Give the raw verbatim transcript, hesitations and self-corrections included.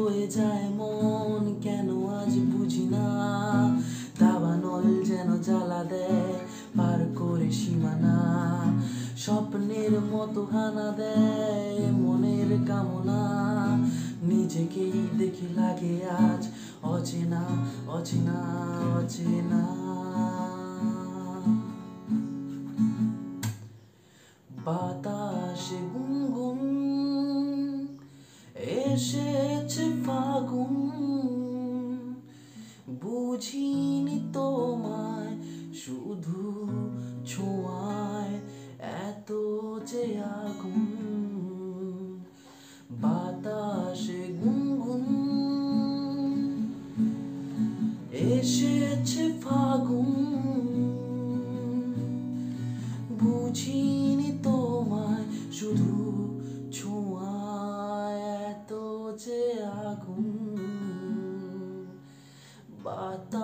বয়ে যায় মন, কেন আজ বুঝি না। দাবানল যেন জ্বালা দেয় পার করে সীমানা, স্বপ্নের মতো হানা দেয় মনের কামনা। নিজেকেই দেখি লাগে আজ অচেনা অচেনা অচেনা। বাতাসে গুনগুন এসেছে ফাগুন, বুঝিনি তোমায় শুধু ছোঁয়ায় এত যে আগুন। বাতাসে গুনগুন এসেছে ফাগুন, বুঝিনি তোমায় শুধু ছোঁয়ায় এত যে আগুন। বাতাস